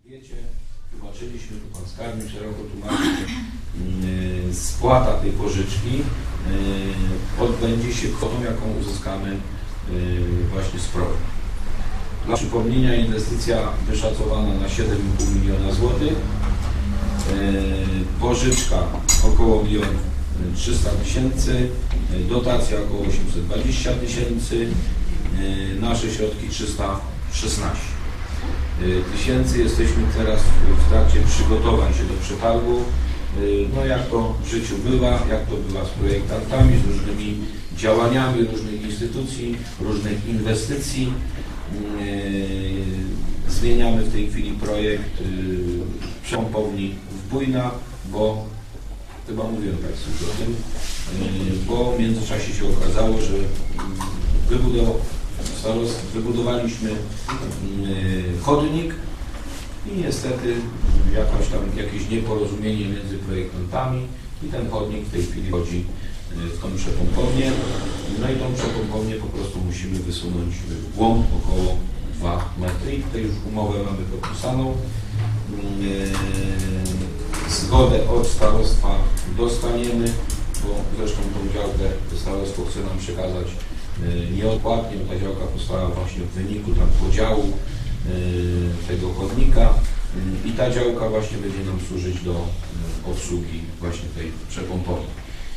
Wiecie, tłumaczyliśmy, tu pan skarbnik szeroko tłumaczył, że spłata tej pożyczki odbędzie się kwotą, jaką uzyskamy właśnie z PROW. Dla przypomnienia, inwestycja wyszacowana na 7,5 miliona złotych, pożyczka około 1 300 000, dotacja około 820 000, nasze środki 316 000. Jesteśmy teraz w trakcie przygotowań się do przetargu. No jak to w życiu bywa, jak to bywa z projektantami, z różnymi działaniami różnych instytucji, różnych inwestycji. Zmieniamy w tej chwili projekt przepompowni w Bujna, bo chyba mówiłem Państwu o tym, bo w międzyczasie się okazało, że wybudowaliśmy chodnik i niestety jakieś nieporozumienie między projektantami i ten chodnik w tej chwili chodzi w tą przepompownię. No i tą przepompownię po prostu musimy wysunąć w głąb około 2 metry i tutaj już umowę mamy podpisaną. Zgodę od starostwa dostaniemy, bo zresztą tą działkę starostwo chce nam przekazać nieodpłatnie, bo ta działka powstała właśnie w wyniku tam podziału tego chodnika i ta działka właśnie będzie nam służyć do obsługi właśnie tej przepompowni.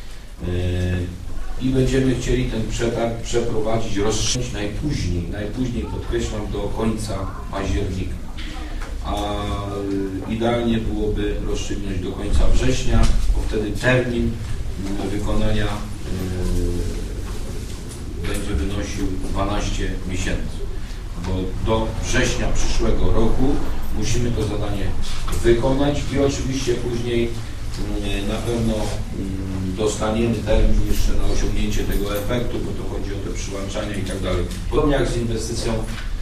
I będziemy chcieli ten przetarg przeprowadzić, rozszerzyć najpóźniej podkreślam, do końca października. A idealnie byłoby rozstrzygnąć do końca września, bo wtedy termin wykonania będzie wynosił 12 miesięcy, bo do września przyszłego roku musimy to zadanie wykonać i oczywiście później na pewno dostaniemy termin jeszcze na osiągnięcie tego efektu, bo to chodzi o te przyłączania i tak dalej. Podobnie jak z inwestycją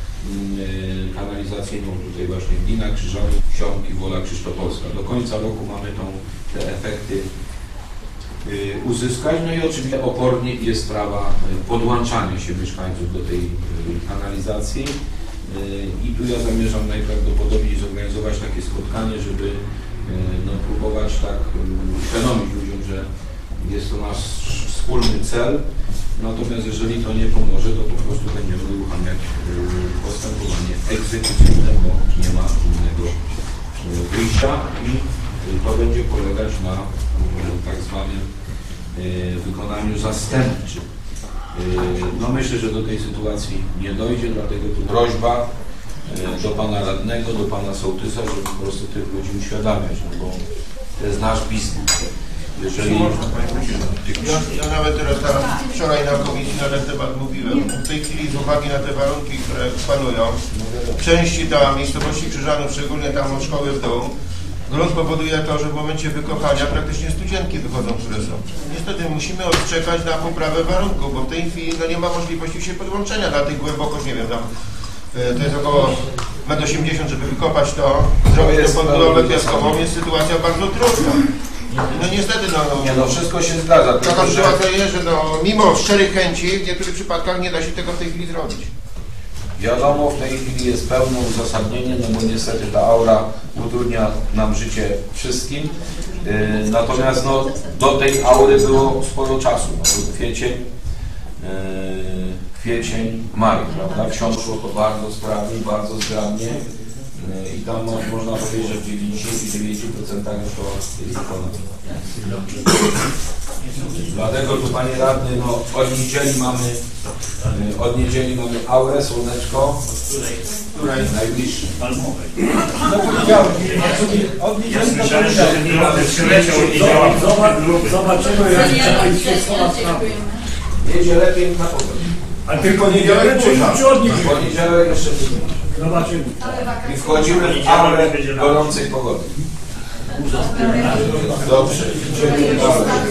kanalizacyjną tutaj właśnie Glina, Krzyżany, Sionki, Wola Krzysztopolska. Do końca roku mamy te efekty uzyskać. No i oczywiście opornie jest sprawa podłączania się mieszkańców do tej kanalizacji. I tu ja zamierzam najprawdopodobniej zorganizować takie spotkanie, żeby no, próbować tak uświadomić ludziom, że jest to nasz wspólny cel. Natomiast jeżeli to nie pomoże, to po prostu będziemy uruchamiać postępowanie egzekucyjne, bo nie ma innego wyjścia i to będzie polegać na tak zwanym wykonaniu zastępczym. No myślę, że do tej sytuacji nie dojdzie, dlatego tu prośba do pana radnego, do pana sołtysa, żeby po prostu tych ludzi uświadamiać, no bo to jest nasz biznes. Jeżeli... Ja nawet teraz wczoraj na komisji na ten temat mówiłem. W tej chwili z uwagi na te warunki, które panują, w części tam miejscowości Krzyżanów, szczególnie tam od szkoły w dół, grunt powoduje to, że w momencie wykopania praktycznie studzienki wychodzą, które są. Niestety musimy odczekać na poprawę warunków, bo w tej chwili no, nie ma możliwości się podłączenia na tych głębokość, nie wiem, tam to jest około 1,80 m, żeby wykopać to, zrobić to podbudowę piaskową, jest sytuacja bardzo trudna. No niestety, no wszystko się zgadza. Taka sytuacja jest, że no, mimo szczerych chęci w niektórych przypadkach nie da się tego w tej chwili zrobić. Wiadomo, w tej chwili jest pełne uzasadnienie, no bo niestety ta aura utrudnia nam życie wszystkim. Natomiast no, do tej aury było sporo czasu. No, kwiecień, maj, prawda? Wsiądło to bardzo sprawnie, bardzo zgrabnie. I tam można powiedzieć, że w 99% już to jest wykonane. Dlatego tu panie radny, no, od niedzieli mamy aurę, słoneczko, której najbliższy. Palmowej. No powiedziałem, od niedzieli zobaczymy, jak się słowa sprawy. Niedzielę piękna pogoda. A tylko niedzielę czy od niedzieli? Poniedziałek jeszcze Zobaczymy. i wchodzimy w aurę gorącej pogody. Dobrze, idziemy dalej.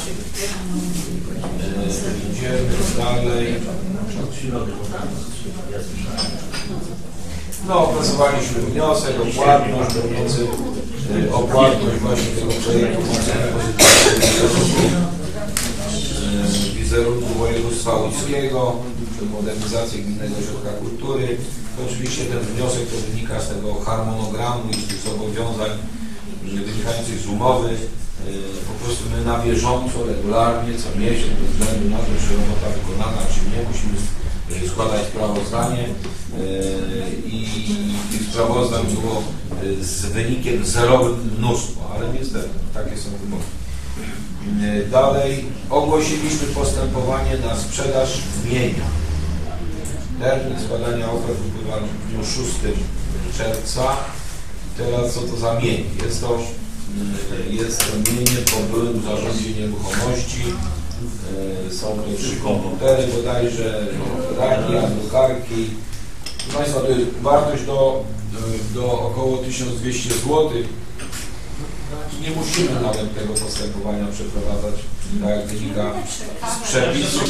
No, opracowaliśmy wniosek o płatność, o płatność właśnie tego projektu wizerunku województwa łódzkiego, modernizację Gminnego Ośrodka Kultury, Oczywiście ten wniosek to wynika z tego harmonogramu i z tych zobowiązań wynikających z umowy. Po prostu my na bieżąco, regularnie, co miesiąc, bez względu na to, czy robota wykonana, czy nie, musimy składać sprawozdanie i tych sprawozdań było z wynikiem zerowym mnóstwo, ale niestety takie są wymogi. Dalej ogłosiliśmy postępowanie na sprzedaż mienia. Termin składania ofert upływa w dniu 6 czerwca. Teraz co to za mienie? Jest to mienie po byłym zarządzie nieruchomości. Są to 3 komputery bodajże, raki, drukarki. Proszę Państwa, to jest wartość do około 1200 zł. Nie musimy nawet tego postępowania przeprowadzać, tak jak wynika z przepisów.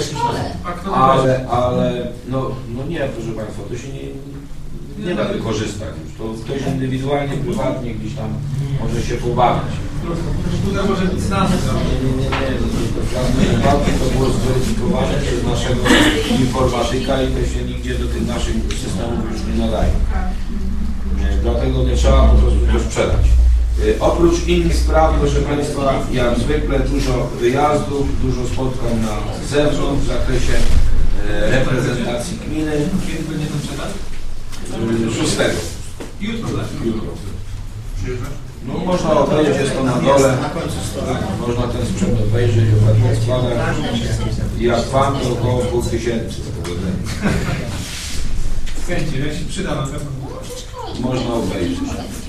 Ale no nie, proszę Państwa, to się nie da wykorzystać już. To ktoś indywidualnie, prywatnie gdzieś tam może się pobawić. Tutaj może być znane. Nie, w żadnym wypadku to było zweryfikowane przez naszego informatyka i to się nigdzie do tych naszych systemów już nie nadaje. Dlatego nie trzeba po prostu to sprzedać. Oprócz innych spraw, proszę Państwa, jak zwykle dużo wyjazdów, dużo spotkań na zewnątrz w zakresie reprezentacji gminy. Kiedy będzie ten przetarg? 6. Jutro, tak? Jutro. No można obejrzeć, jest to na dole. Można ten sprzęt obejrzeć, ofertę składać. Jak Pan to około 2500. Chęci, jak się przyda na pewno. Można obejrzeć.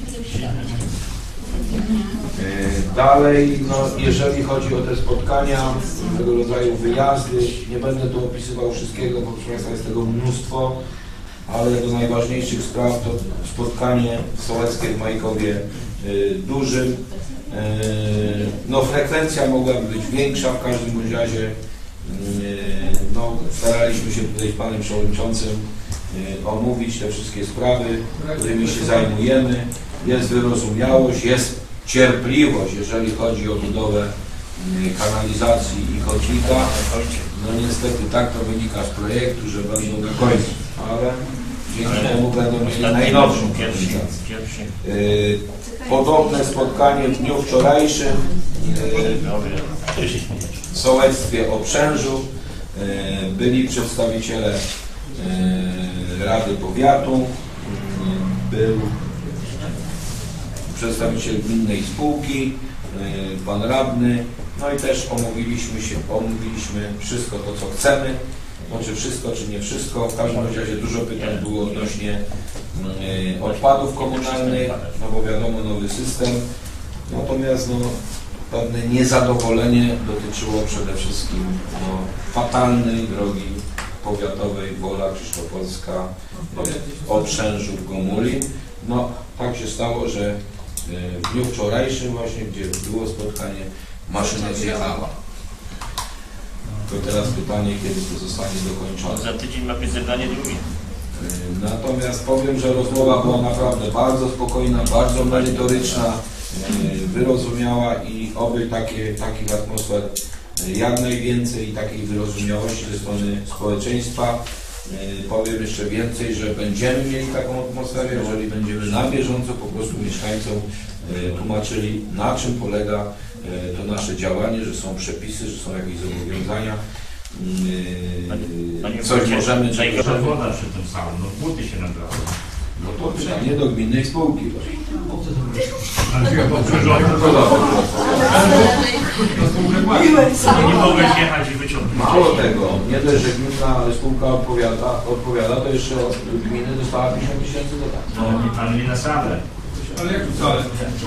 Dalej, no, jeżeli chodzi o te spotkania, tego rodzaju wyjazdy, nie będę tu opisywał wszystkiego, bo proszę Państwa jest tego mnóstwo, ale do najważniejszych spraw to spotkanie sołeckie w Majkowie dużym. No, frekwencja mogłaby być większa, w każdym bądź razie no, staraliśmy się tutaj z Panem Przewodniczącym omówić te wszystkie sprawy, którymi się zajmujemy. Jest wyrozumiałość, jest cierpliwość, jeżeli chodzi o budowę kanalizacji i chodnika. No niestety tak to wynika z projektu, że będą do końca, ale dzięki temu będą mieli najnowszą kanalizację. Podobne spotkanie w dniu wczorajszym w sołectwie Obrzężu byli przedstawiciele Rady Powiatu, był przedstawiciel gminnej spółki, pan radny, no i też omówiliśmy wszystko to, co chcemy, no czy wszystko, czy nie wszystko. W każdym razie dużo pytań było odnośnie odpadów komunalnych, no bo wiadomo, nowy system, natomiast no, pewne niezadowolenie dotyczyło przede wszystkim no, fatalnej drogi powiatowej Wola Krzysztofowska, Obrzężów, Gomulin. No tak się stało, że w dniu wczorajszym właśnie, gdzie było spotkanie, maszyna zjechała. To teraz pytanie, kiedy to zostanie dokończone. Za tydzień ma być zebranie drugie. Natomiast powiem, że rozmowa była naprawdę bardzo spokojna, bardzo merytoryczna, wyrozumiała i oby takich atmosfer jak najwięcej i takiej wyrozumiałości ze strony społeczeństwa. Powiem jeszcze więcej, że będziemy mieli taką atmosferę, jeżeli będziemy na bieżąco po prostu mieszkańcom tłumaczyli, na czym polega to nasze działanie, że są przepisy, że są jakieś zobowiązania, coś możemy... Woda przy tym samym, no buty się nabrały. No to pytanie do gminnej spółki. Nie mogłeś jechać i wyciągnąć. Mało tego, nie dość, że gminna spółka odpowiada, to jeszcze od gminy dostała 50 000 dodatków. No, ale nie na salę. Ale jak tu wcale?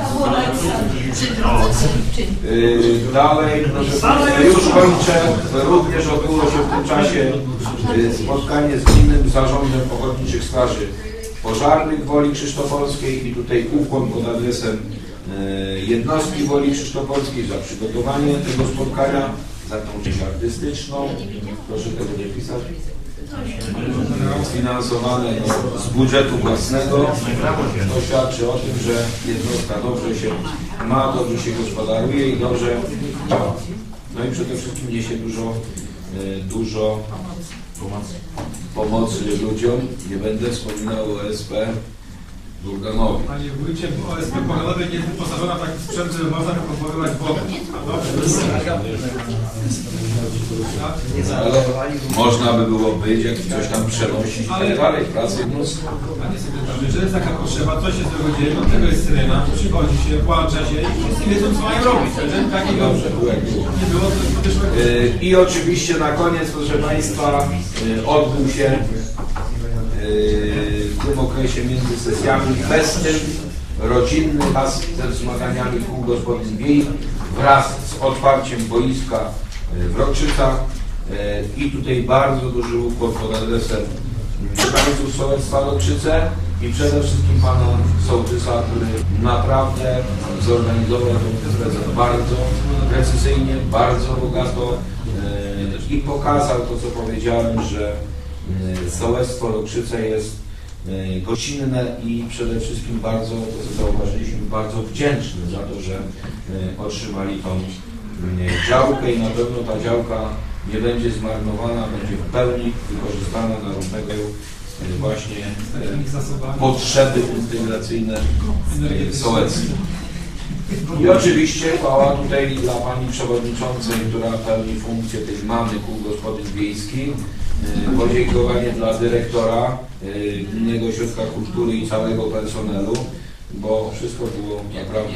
Dalej, już kończę. Również odbyło się w tym czasie spotkanie z Gminnym Zarządem Ochotniczych Straży Pożarnych Woli Krzysztofowskiej i tutaj ukłon pod adresem jednostki Woli Krzysztofowskiej za przygotowanie tego spotkania, za tą część artystyczną. Proszę tego nie pisać. Sfinansowane z budżetu własnego. To świadczy o tym, że jednostka dobrze się ma, dobrze się gospodaruje i dobrze działa. No i przede wszystkim niesie dużo pomocy. pomocy ludziom. Nie będę wspominał o OSP Burganowi. Panie wójcie, w OSP Poganowie nie jest wyposażona w taki sprzęt, żeby można wykupowywać wodę. Ale można by było być, jak coś tam przenosić i tak dalej, pracę jednostką. Panie sekretarzu, jeżeli jest taka potrzeba, coś się z tego dzieje, od tego jest syrena, przychodzi się, włącza się i wszyscy wiedzą, co mają robić. Jeżeli takiego Dobrze, było jak było. nie było, to wyszło. I oczywiście na koniec, proszę Państwa, odbył się w tym okresie między sesjami festyn rodzinny ze wzmaganiami kół gospodyń wiejskich wraz z otwarciem boiska w Rokrzycach i tutaj bardzo duży ukłon pod adresem mieszkańców sołectwa Rokrzyce i przede wszystkim pana sołtysa, który naprawdę zorganizował tę imprezę bardzo precyzyjnie, bardzo bogato i pokazał to, co powiedziałem, że sołectwo Rokrzyce jest gościnne i przede wszystkim bardzo, to co zauważyliśmy, bardzo wdzięczny za to, że otrzymali tą działkę i na pewno ta działka nie będzie zmarnowana, będzie w pełni wykorzystana na różnego właśnie potrzeby integracyjne sołeckie. I oczywiście chwała tutaj dla pani przewodniczącej, która pełni funkcję tej mamy kół gospodyń wiejskich. Podziękowanie dla dyrektora Gminnego Ośrodka Kultury i całego personelu, bo wszystko było naprawdę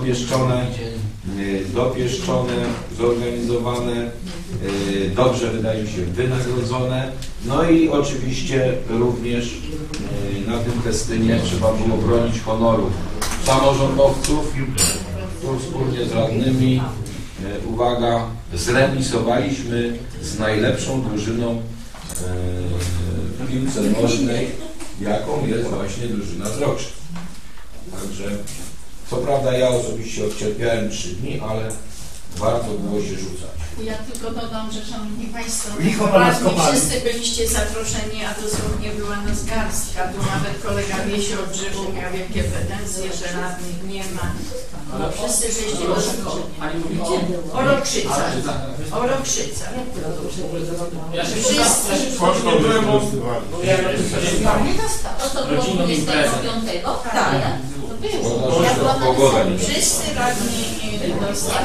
dopieszczone, zorganizowane, dobrze wydaje mi się wynagrodzone. No i oczywiście również na tym festynie trzeba było bronić honoru samorządowców, tu wspólnie z radnymi, uwaga, zremisowaliśmy z najlepszą drużyną w piłce nożnej, jaką jest właśnie drużyna z Rokrzyc. Także, co prawda ja osobiście odcierpiałem 3 dni, ale warto było się rzucać. Ja tylko dodam, że szanowni Państwo, Licho pana skopali. wszyscy byliście zaproszeni, a dosłownie była nas garstka. Tu nawet kolega Wiesio od Grzybu miał wielkie pretensje, że radnych nie ma. No wszyscy byliście zaproszeni. O Rokrzycach. O Rokrzycach. Wszyscy. Nie dostał. To było 25? Tak. Ja byłam na Pogoda nie. Wszyscy radni dostali.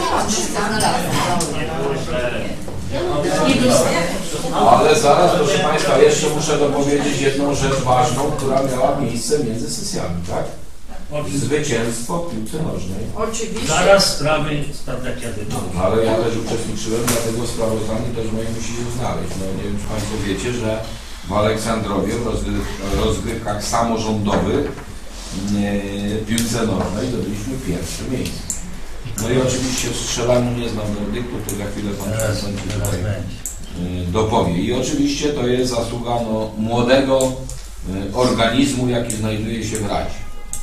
Ale zaraz, proszę Państwa, jeszcze muszę dopowiedzieć jedną rzecz ważną, która miała miejsce między sesjami, tak? Zwycięstwo w piłce nożnej. Oczywiście. Zaraz sprawy sprawdzacie. Ale ja też uczestniczyłem, dlatego sprawozdanie też moje musi się znaleźć. No nie wiem, czy Państwo wiecie, że w Aleksandrowie w rozgrywkach samorządowych w piłce nożnej zdobyliśmy pierwsze miejsce. No i oczywiście w strzelaniu nie znam werdyktu, to za chwilę Pan Przewodniczący tutaj dopowie. I oczywiście to jest zasługa młodego organizmu, jaki znajduje się w Radzie.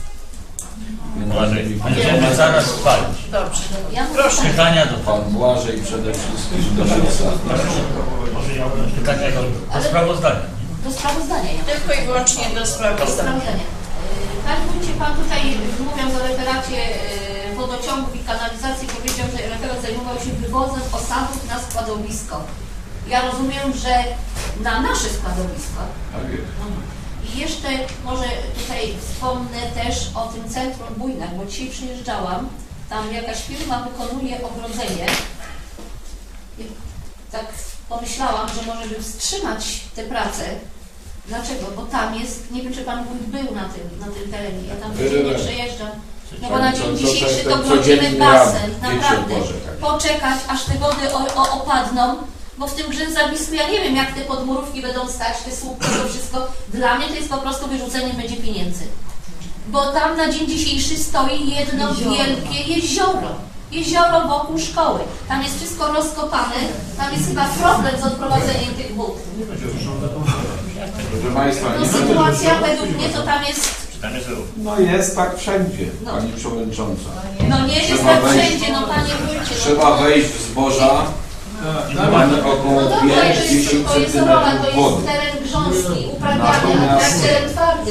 Będziemy zaraz chwalić. Dobrze. Proszę. Pytania do Pan Błażej przede wszystkim do Szewca. Może ja mam pytania do sprawozdania. Do sprawozdania. Tylko i wyłącznie do Do sprawozdania. sprawozdania. Panie wójcie, pan tutaj mówiąc o referacie wodociągów i kanalizacji powiedział, że referat zajmował się wywozem osadów na składowisko. Ja rozumiem, że na nasze składowisko. Tak jest. I jeszcze może tutaj wspomnę też o tym centrum Bujnach, bo dzisiaj przyjeżdżałam, tam jakaś firma wykonuje ogrodzenie i tak pomyślałam, że może by wstrzymać te prace. Dlaczego? Bo tam jest, nie wiem czy Pan wójt był na tym terenie, ja tam codziennie przejeżdżam. No bo na dzień dzisiejszy to grodzimy basen, naprawdę. Poczekać aż te wody opadną, bo w tym Grzęzawisku ja nie wiem jak te podmurówki będą stać, te słupki, to wszystko. Dla mnie to jest po prostu wyrzucenie będzie pieniędzy. Bo tam na dzień dzisiejszy stoi jedno wielkie jezioro. Jezioro wokół szkoły. Tam jest wszystko rozkopane, tam jest chyba problem z odprowadzeniem tych wód. Proszę Państwa, No sytuacja według mnie to tam jest... no jest tak wszędzie, Pani Przewodnicząca. No nie jest tak wszędzie, no Panie wójcie. Trzeba wejść w zboża, mamy około No dobra, 5-10 to jest rola, to cm jest wody. teren grząski, uprawiany, a Natomiast- tak teren twardy.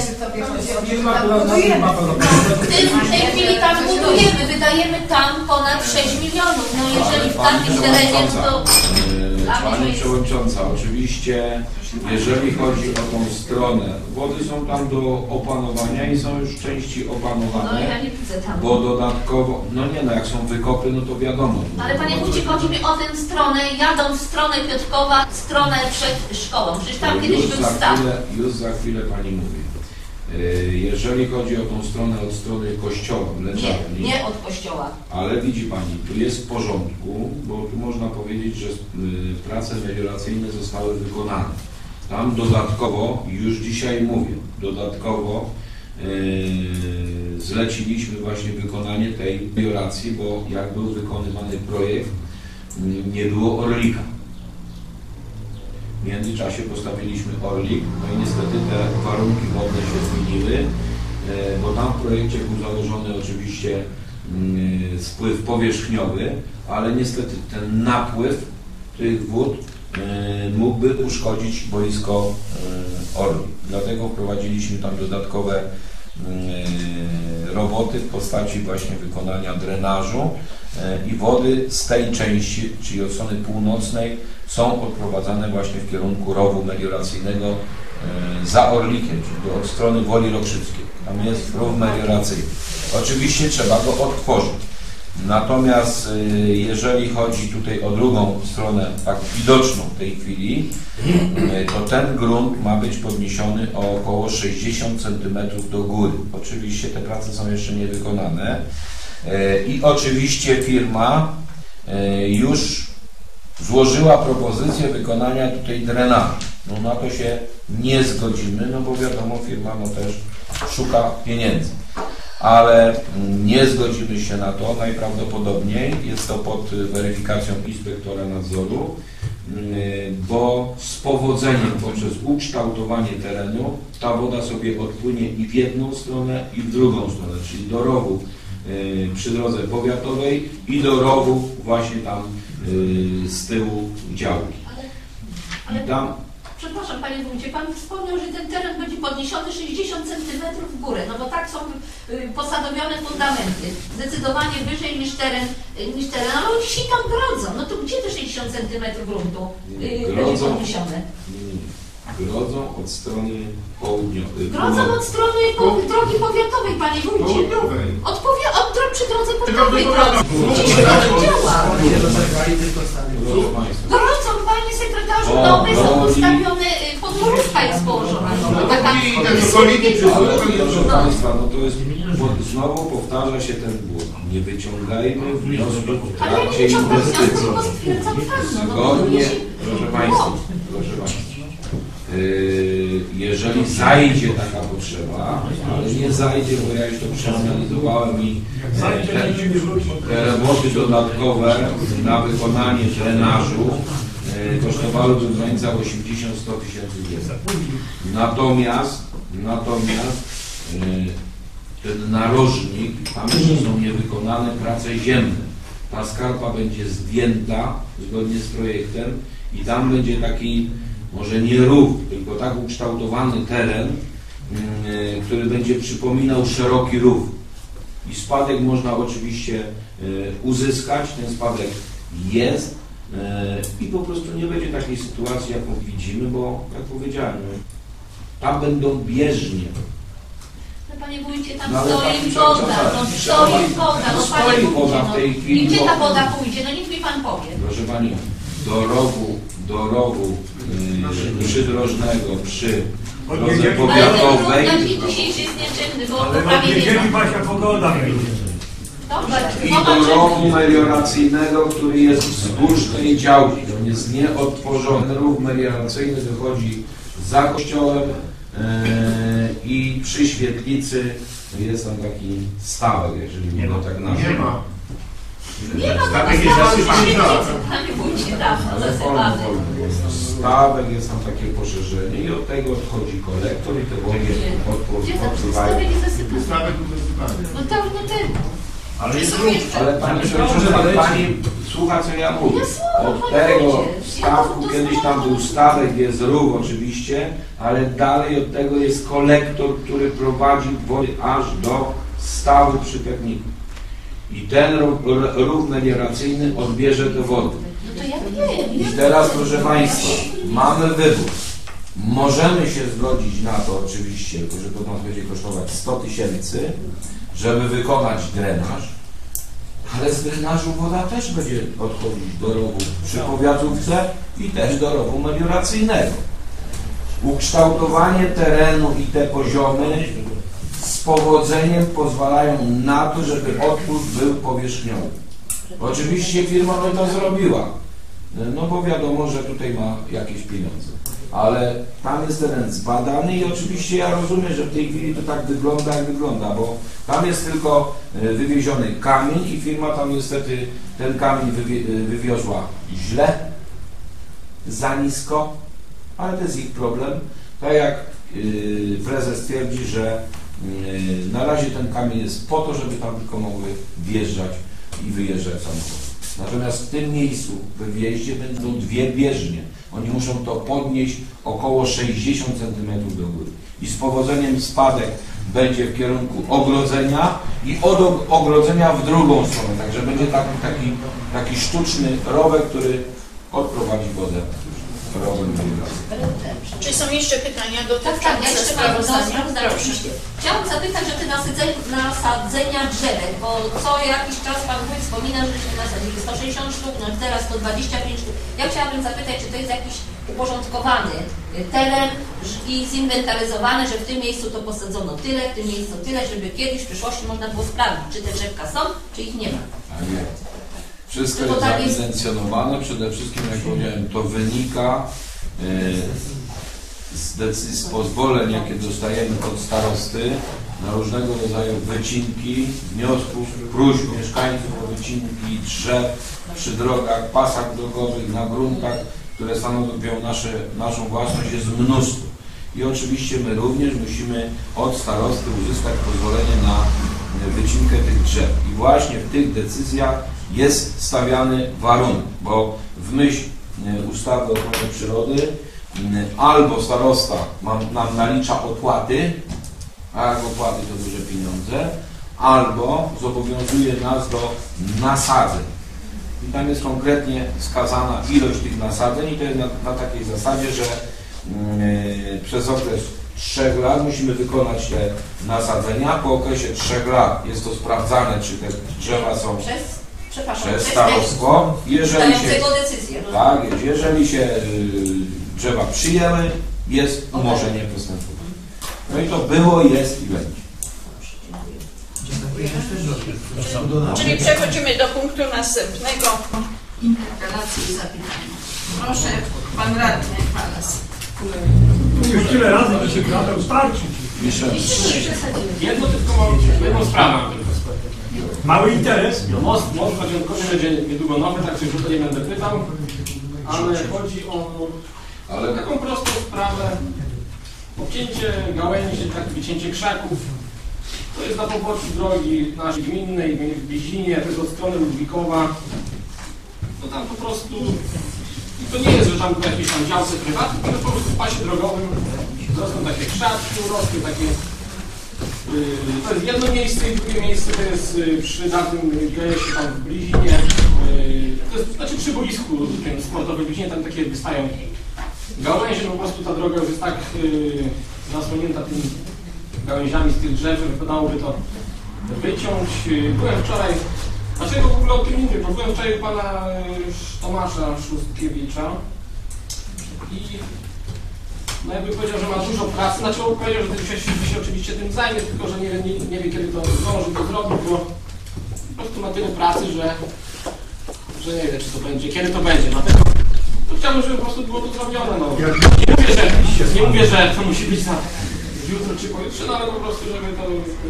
W tej chwili tam budujemy, wydajemy tam ponad 6 milionów. No jeżeli w takim terenie, no to... Pani Przewodnicząca, oczywiście Jeżeli chodzi o tą stronę, wody są tam do opanowania i są już części No opanowane, ja nie widzę tam. bo dodatkowo, no nie no, jak są wykopy, no to wiadomo. Ale panie wójcie, chodzi mi o tę stronę, jadąc w stronę Piotrkowa, stronę przed szkołą. Przecież tam kiedyś już był za staw. już za chwilę pani mówi. Jeżeli chodzi o tą stronę od strony kościoła, mleczarni, Nie od kościoła. ale widzi pani, tu jest w porządku, bo tu można powiedzieć, że prace melioracyjne zostały wykonane. Tam dodatkowo, już dzisiaj mówię, dodatkowo zleciliśmy właśnie wykonanie tej melioracji, bo jak był wykonywany projekt, nie było orlika. W międzyczasie postawiliśmy orlik, no i niestety te warunki wodne się zmieniły, bo tam w projekcie był założony oczywiście spływ powierzchniowy, ale niestety ten napływ tych wód mógłby uszkodzić boisko orli. Dlatego wprowadziliśmy tam dodatkowe roboty w postaci właśnie wykonania drenażu i wody z tej części, czyli od strony północnej, są odprowadzane właśnie w kierunku rowu melioracyjnego za Orlikiem, czyli od strony Woli Rokrzyckiej. Tam jest rów melioracyjny. Oczywiście trzeba go odtworzyć. Natomiast jeżeli chodzi tutaj o drugą stronę, tak widoczną w tej chwili, to ten grunt ma być podniesiony o około 60 cm do góry. Oczywiście te prace są jeszcze niewykonane i oczywiście firma już złożyła propozycję wykonania tutaj drenażu. No na to się nie zgodzimy, no bo wiadomo, firma no też szuka pieniędzy. Ale nie zgodzimy się na to, najprawdopodobniej jest to pod weryfikacją inspektora nadzoru, bo z powodzeniem poprzez ukształtowanie terenu ta woda sobie odpłynie i w jedną stronę, i w drugą stronę, czyli do rowu przy drodze powiatowej i do rowu właśnie tam z tyłu działki. Ale I tam przepraszam panie wójcie, pan wspomniał, że ten teren będzie podniesiony 60 cm w górę, no bo tak są posadowione fundamenty, zdecydowanie wyżej niż teren, ale oni się tam grodzą, no to gdzie te 60 cm gruntu będzie podniesione? Grodzą od strony południowej. Grodzą od strony drogi powiatowej, panie wójcie. Południowej. Przy drodze powiatowej gdzie się to działa? Proszę Państwa, Grodzą, panie sekretarzu, domy są postawione, podmurówka jest położona. proszę Państwa, no to jest, bo znowu powtarza się ten błąd. Nie wyciągajmy wniosków w Ale ja nie trakcie wyciągam wniosków, inwestycji. tylko stwierdzam fakt. No, Zgodnie, proszę Państwa, jeżeli zajdzie taka potrzeba, ale nie zajdzie, bo ja już to przeanalizowałem i te roboty dodatkowe na wykonanie drenażu kosztowałyby w granicach 80-100 tysięcy złotych. Natomiast ten narożnik, tam jeszcze są niewykonane prace ziemne. Ta skarpa będzie zdjęta zgodnie z projektem i tam będzie taki, może nie rów, tylko tak ukształtowany teren, który będzie przypominał szeroki rów. I spadek można oczywiście uzyskać, ten spadek jest i po prostu nie będzie takiej sytuacji, jaką widzimy, bo jak powiedziałem, tam będą bieżnie. No panie wójcie, tam No, ale stoi pani woda, przewodnicząca, no stoi woda, no stoi panie woda wójcie, w tej no. chwili, I gdzie bo- ta woda pójdzie? No niech mi pan powie. Proszę Pani, do rowu przydrożnego przy drodze Ale ten powiatowej na dzień dzisiejszy jest nieczynny, bo Ale prawie nie niedzieli ma. Basia pogoda będzie. Dobrze, i do rowu melioracyjnego, który jest wzdłuż tej działki. On jest nieodtworzony. Rów melioracyjny wychodzi za kościołem i przy świetlicy jest tam taki stawek, jeżeli mogę tak nazwać. Nie ma. Nie ma Stawek tego jest stawu, zasypany. panie wójcie, dawno zasypany. Stawek, jest tam takie poszerzenie i od tego odchodzi kolektor i te wody Gdzie tam odpływają. stawek jest zasypany? Stawek był zasypany. No tam, no ten. Ale Gdzie jest są rów. jeszcze? Ale Pani przewodnicząca, Pani słucha, co ja mówię. Ja słucham, Od panie tego wójcie. stawku, Ja to kiedyś tam był stawek, jest rów oczywiście, ale dalej od tego jest kolektor, który prowadzi wody aż do stawu przy pewniku. I ten rów melioracyjny odbierze te wody. No to ja wiem. I teraz, proszę Państwa, mamy wybór. Możemy się zgodzić na to oczywiście, tylko że to nas będzie kosztować 100 000, żeby wykonać drenaż, ale z drenażu woda też będzie odchodzić do rowu przy powiatówce i też do rowu melioracyjnego. Ukształtowanie terenu i te poziomy z powodzeniem pozwalają na to, żeby odpływ był powierzchniowy. Oczywiście firma by to zrobiła, no bo wiadomo, że tutaj ma jakieś pieniądze. Ale tam jest teren zbadany i oczywiście ja rozumiem, że w tej chwili to tak wygląda, jak wygląda, bo tam jest tylko wywieziony kamień i firma tam niestety ten kamień wywiozła źle, za nisko, ale to jest ich problem. Tak jak prezes twierdzi, że na razie ten kamień jest po to, żeby tam tylko mogły wjeżdżać i wyjeżdżać samochody. Natomiast w tym miejscu, we wjeździe, będą dwie bieżnie. Oni muszą to podnieść około 60 cm do góry. I z powodzeniem spadek będzie w kierunku ogrodzenia i od ogrodzenia w drugą stronę. Także będzie taki sztuczny rowek, który odprowadzi wodę rowem. Czy są jeszcze pytania Tak, dotyczące ja jeszcze mam sprawozdania oczywiście. Chciałam zapytać o te nasadzenia drzewek, bo co jakiś czas Pan Wójt wspominał, żeśmy nasadzili 160 sztuk, no teraz 125 sztuk. Ja chciałabym zapytać, czy to jest jakiś uporządkowany teren i zinwentaryzowany, że w tym miejscu to posadzono tyle, w tym miejscu tyle, żeby kiedyś w przyszłości można było sprawdzić, czy te drzewka są, czy ich nie ma. A nie. Wszystko jest zaewidencjonowane, przede wszystkim, jak powiedziałem, to wynika z decyzji, z pozwoleń, jakie dostajemy od starosty na różnego rodzaju wycinki, wniosków, próśb mieszkańców o wycinki drzew przy drogach, pasach drogowych, na gruntach, które stanowią naszą własność, jest mnóstwo. I oczywiście my również musimy od starosty uzyskać pozwolenie na wycinkę tych drzew. I właśnie w tych decyzjach jest stawiany warunek, bo w myśl ustawy o ochronie przyrody albo starosta nam nalicza opłaty, a jak opłaty to duże pieniądze, albo zobowiązuje nas do nasadzeń. I tam jest konkretnie wskazana ilość tych nasadzeń i to jest na takiej zasadzie, że przez okres 3 lat musimy wykonać te nasadzenia. Po okresie 3 lat jest to sprawdzane, czy te drzewa są przez starostwo. Jeżeli się drzewa przyjęły, jest umorzenie postępowania. No i to było, jest i będzie. Czyli przechodzimy do punktu następnego. Interpelacje i zapytania. Proszę, Pan Radny Palas. Już tyle razy mi się kratał starczy. Jedną sprawę. Mały interes. Most październikowy będzie niedługo nowy, także już nie będę pytał, ale chodzi o taką prostą sprawę, obcięcie gałęzi, tak wycięcie krzaków. To jest na poboczu drogi naszej gminnej, w Bizinie, to jest od strony Ludwikowa. To tam po prostu, i to nie jest, że tam jakieś tam działce prywatne, ale po prostu w pasie drogowym rosną takie krzaki, rosną takie. To jest jedno miejsce i drugie miejsce to jest przy dawnym GS-ie tam w Blizinie. To jest, znaczy przy boisku tym sportowym Blizinie, tam takie wystają gałęzie, no po prostu ta droga już jest tak zasłonięta tymi gałęziami z tych drzew, że wypadałoby to wyciąć. Byłem wczoraj, dlaczego w ogóle o tym mówię, bo byłem wczoraj u pana Tomasza Szustkiewicza i no jakby powiedział, że ma dużo pracy, znaczy on powiedział, że się oczywiście tym zajmie, tylko że nie wie kiedy to zdąży to zrobić, bo po prostu ma tyle pracy, że nie wie, czy to będzie, kiedy to będzie. Dlatego to chciałbym, żeby po prostu było to zrobione. No. Nie mówię, że to musi być na jutro czy pojutrze, no ale po prostu, żeby to...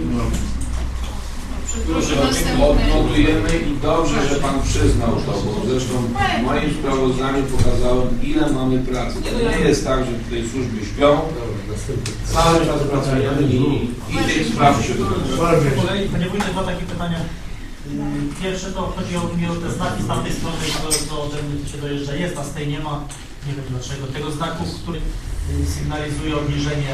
Odnotujemy i dobrze, że Pan przyznał to, bo zresztą w moim sprawozdaniu pokazałem, ile mamy pracy. To nie jest tak, że tutaj służby śpią, cały czas pracujemy i tych spraw się Po kolei, panie wójcie, dwa takie pytania. Pierwsze to chodzi o te znaki z tamtej strony, do się dojeżdża. Jest nas tej nie ma, nie wiem dlaczego. Tego znaku, który sygnalizuje obniżenie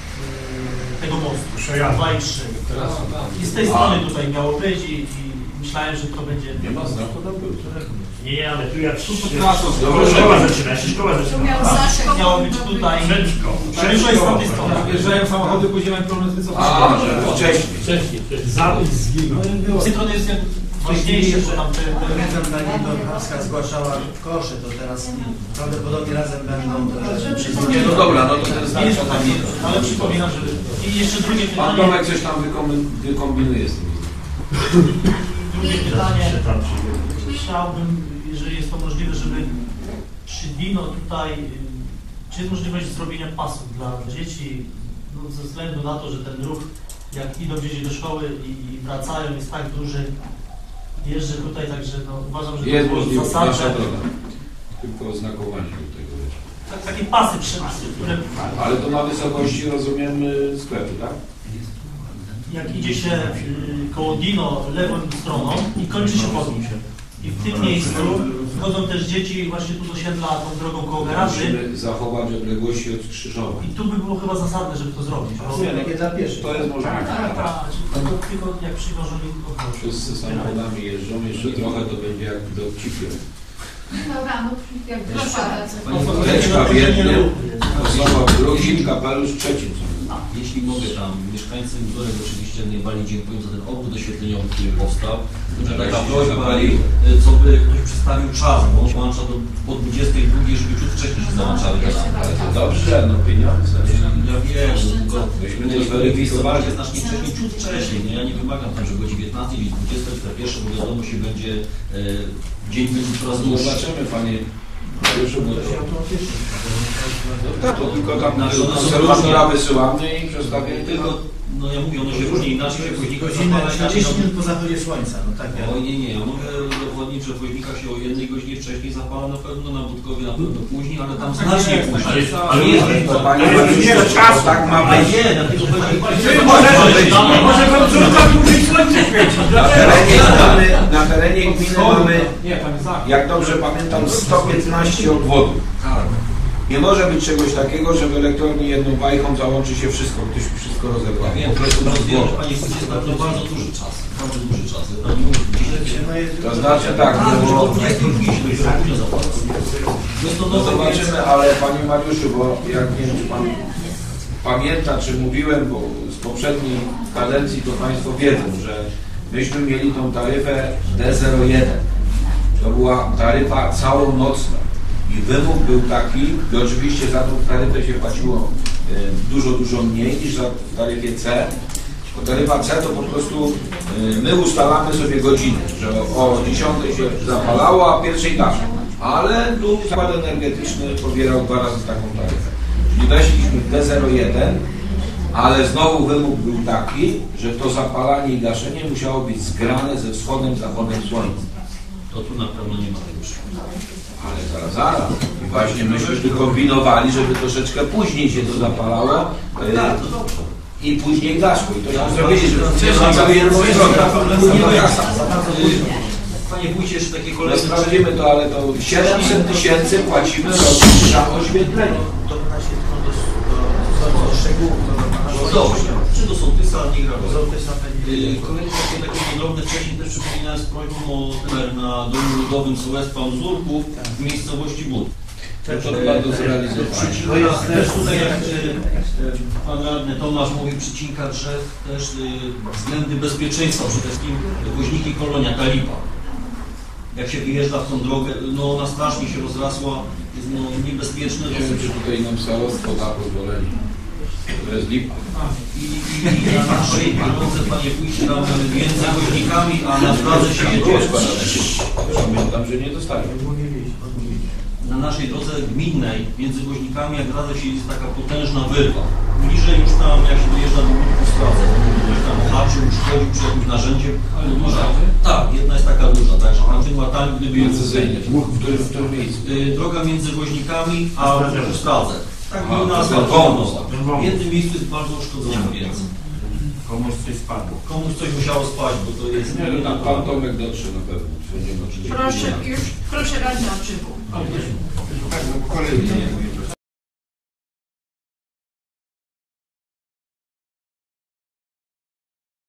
tego mostu. 2 i 3. I z tej strony tutaj miało być i myślałem, że to będzie... Nie ma znaku, tam był. Nie, ale tu jak Przepraszam, szkoła zaczyna się, szkoła zaczyna. Miało być tutaj... Już jest z tamtej strony. wjeżdżają samochody, później mają problem z wycofaniem. A, że wcześniej. Zawód zginął. Z tej strony jest ważniejsze, że tam te... Pani Dąbrowska zgłaszała kosze, to teraz prawdopodobnie razem będą te Nie, no dobra, no to ten znak Nie, to tam nie. ale przypominam, że... I jeszcze drugie Pan pytanie... Tomek coś tam wykombinuje z tym. Drugie pytanie. Chciałbym, jeżeli jest to możliwe, żeby przy Dino tutaj, czy jest możliwość zrobienia pasów dla dzieci, no, ze względu na to, że ten ruch, jak idą dzieci do szkoły i wracają, jest tak duży, jeżdżę tutaj, także no, uważam, że Jest to było możliwe, zasadne. nasza droga. Tylko oznakowanie do tego. Takie pasy przepisy, które Ale to na wysokości, rozumiem, sklepu, tak? jak idzie się koło Dino lewą stroną i kończy się chodnik. I w tym miejscu wchodzą też dzieci właśnie tu do osiedla tą drogą koło garaży. Musimy zachować odległości od skrzyżowań. I tu by było chyba zasadne, żeby to zrobić. takie dla pieszych. To jest możliwe. Tak. Tylko jak przywiążą Wszyscy samochodami jeżdżą, jeszcze trochę to będzie jak do Cipie. Dobra, no jak proszę. Teczka w jednym, osoba w drugim, kapelusz w trzecim. Jeśli mogę tam, mieszkańcy Migorek oczywiście najbardziej dziękują za ten obwód oświetleniowy, który powstał. Że taka prośba, co by ktoś przedstawił czas, bo on włącza po 22, żeby ciut wcześniej się załączały. Ale to dobrze, no pieniądze. Ja wiem, tylko Myśmy to zweryfikowali. jest znacznie wcześniej, ciut wcześniej. Nie? Ja nie wymagam tam, żeby o 19, 20, 21, bo wiadomo się będzie, dzień będzie coraz dłuższy. Zobaczymy, panie. Tak, to tylko tam celownika wysyłamy i przedstawiamy Tylko, no ja mówię, ono się różni inaczej, się woźnika Godzinę, zapala, 40 minut po zachodzie słońca, no tak jak. O nie, ja mogę udowodnić, że woźnika się o 1 godzinie wcześniej zapala na pewno, na Budkowie na pewno później, ale tam znacznie później. Ale jest, to panie Mariuszu, tak ma Ale być. nie, dlatego może pan córka dłużej słońce świeci. Na terenie gminy mamy, Nie, tam jest zakres. jak dobrze pamiętam, 115 obwodów. tak. Nie może być czegoś takiego, że w elektrowni jedną bajką załączy się wszystko, ktoś wszystko rozebrał. Ja wiem, Po prostu że rozbierze. Panie Wójcie, jest bardzo, bardzo duży czas. Bardzo duży czas. Ja tam nie mówię, To znaczy tak, tak, no że bo od 22 się będzie późno zapala. Jest to no nowe, zobaczymy, ale panie Mariuszu, bo jak nie wiem, czy pan pamięta, czy mówiłem, bo z poprzedniej kadencji to państwo wiedzą, że myśmy mieli tą taryfę D01. To była taryfa całonocna. I wymóg był taki, i oczywiście za tą taryfę się płaciło dużo mniej niż w taryfie C. Bo taryfa C to po prostu my ustalamy sobie godziny, że o 10 się zapalało, a pierwszej tak. Ale zakład energetyczny pobierał 2 razy taką taryfę. Czyli weszliśmy w D01, ale znowu wymóg był taki, że to zapalanie i gaszenie musiało być zgrane ze wschodem, zachodem słońca. to tu na pewno nie ma tego przypadku. Ale zaraz. I właśnie myśmy tu kombinowali, żeby troszeczkę później się to zapalało Tak, to dobrze. i później gaszło. I to się zrobili, żeby wcześniej cały jedną stronę. Panie Wójcie, jeszcze takie No kolejne... sprawdzimy to, ale to 700 000 płacimy rocznie za oświetlenie. To na się tylko do szczegółów, to Dobrze, czy do sołtysa, nie gra roli. sołtysa będzie. Kolejne takie drobne, wcześniej też przypominałem z prośbą o numer na domu ludowym Sołectwa Mzurków w miejscowości Bud. To chyba do zrealizowania. Też tutaj jak pan radny Tomasz mówi, przycinka drzew, też względy bezpieczeństwa, przede wszystkim woźniki kolonia Kalipa. Jak się wyjeżdża w tą drogę, no ona strasznie się rozrasła, jest no, niebezpieczne. Nie wiem, czy tutaj nam starostwo da pozwolenie. To jest lipa. I na naszej drodze, panie Wójcie, tam między woźnikami, a na drodze się jedzie. Pamiętam, że nie dostają. Na naszej drodze gminnej, między woźnikami, jak radzę się jest taka potężna wyrwa. Bliżej już tam, jak się dojeżdża do budynku sprawdzę, ktoś tam haczył, szkodził przy jakimś narzędziem. Tak, jedna jest taka duża, także na tym łataniu, gdyby ją Precyzyjnie. W którym miejscu? droga między woźnikami a Stradze. Tak, Aha, na to ten wąwóz. W jednym miejscu jest bardzo uszkodzone, więc Komuś coś spadło. komuś coś musiało spać, bo to jest... Nie, no, pan Tomek dotrze na pewno. Będziemy oczywiście. Proszę radny o czywu. Tak, no po kolei.